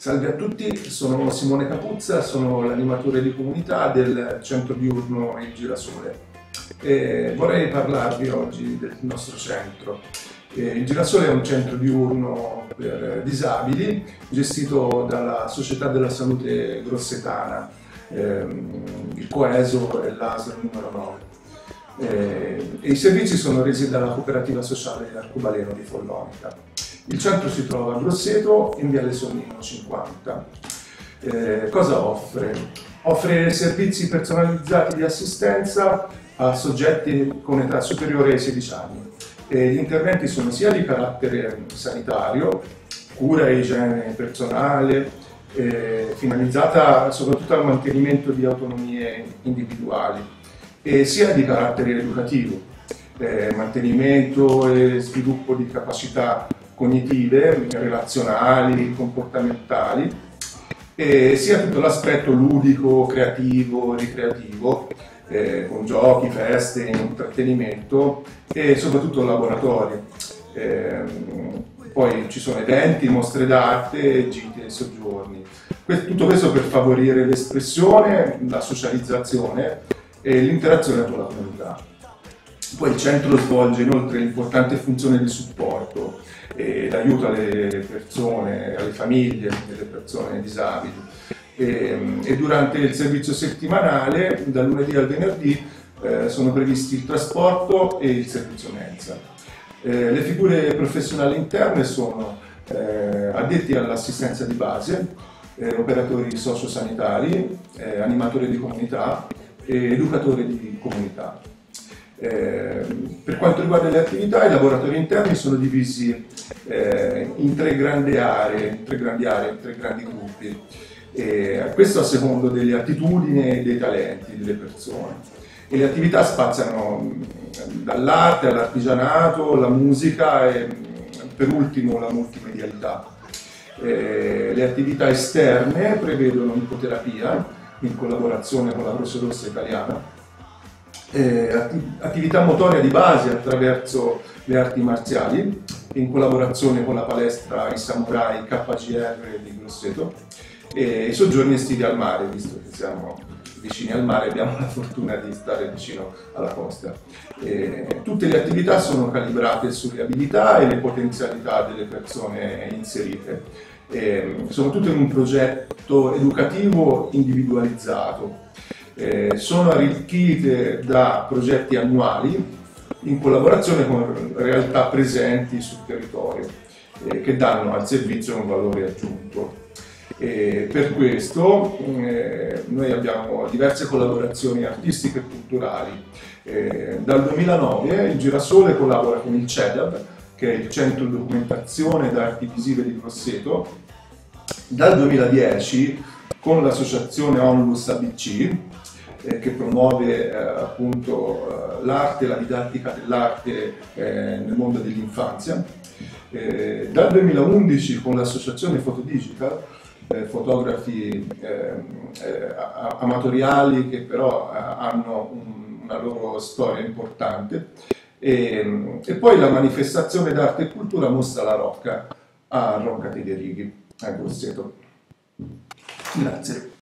Salve a tutti, sono Simone Capuzza, sono l'animatore di comunità del centro diurno Il Girasole. Vorrei parlarvi oggi del nostro centro. Il Girasole è un centro diurno per disabili gestito dalla Società della Salute Grossetana, il Coeso e l'ASL numero 9. I servizi sono resi dalla cooperativa sociale Arcobaleno di Follonica. Il centro si trova a Grosseto, in Viale Sonnino 50. Cosa offre? Offre servizi personalizzati di assistenza a soggetti con età superiore ai 16 anni. Gli interventi sono sia di carattere sanitario, cura e igiene personale, finalizzata soprattutto al mantenimento di autonomie individuali, sia di carattere educativo, mantenimento e sviluppo di capacità cognitive, relazionali, comportamentali, sia tutto l'aspetto ludico, creativo, ricreativo, con giochi, feste, intrattenimento e soprattutto laboratori. Poi ci sono eventi, mostre d'arte, gite e soggiorni. Tutto questo per favorire l'espressione, la socializzazione e l'interazione con la comunità. Poi il centro svolge inoltre l'importante funzione di supporto ed aiuto alle persone, alle famiglie delle persone disabili. E durante il servizio settimanale, dal lunedì al venerdì, sono previsti il trasporto e il servizio mensa. Le figure professionali interne sono addetti all'assistenza di base, operatori sociosanitari, animatori di comunità e educatori di comunità. Per quanto riguarda le attività, i laboratori interni sono divisi in tre grandi aree, tre grandi gruppi, questo a secondo delle attitudini e dei talenti delle persone. E le attività spaziano dall'arte all'artigianato, la musica e per ultimo la multimedialità. Le attività esterne prevedono ipoterapia in collaborazione con la Croce Rossa Italiana, attività motoria di base attraverso le arti marziali in collaborazione con la palestra I Samurai KGR di Grosseto e soggiorni estivi al mare, visto che siamo vicini al mare, abbiamo la fortuna di stare vicino alla costa. Tutte le attività sono calibrate sulle abilità e le potenzialità delle persone inserite. Sono tutte in un progetto educativo individualizzato. Sono arricchite da progetti annuali in collaborazione con realtà presenti sul territorio che danno al servizio un valore aggiunto. Per questo noi abbiamo diverse collaborazioni artistiche e culturali. Dal 2009 il Girasole collabora con il CEDAV, che è il Centro Documentazione d'Arti Visive di Grosseto. Dal 2010 con l'associazione Onlus ABC, che promuove appunto l'arte, la didattica dell'arte nel mondo dell'infanzia. Dal 2011 con l'associazione Fotodigital, fotografi amatoriali che però hanno una loro storia importante. E poi la manifestazione d'arte e cultura Mostra la Rocca a Rocca dei Righi, a Grosseto. Grazie.